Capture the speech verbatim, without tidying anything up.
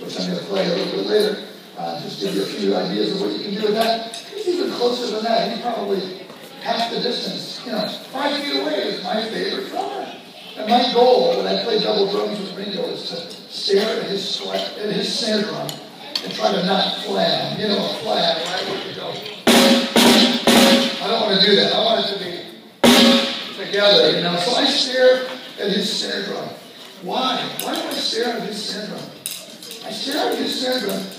which I'm going to play a little bit later, uh, just give you a few ideas of what you can do with that. He's even closer than that. He's probably half the distance. You know, five feet away is my favorite drummer. And my goal when I play double drums with Ringo is to stare at his sweat, at his snare drum and try to not flam. You know, a flam, right? Where you go. I don't want to do that. I want it to be together, you know. So I stare at his snare drum. Why? Why do I stare at his snare drum? I stare at his snare drum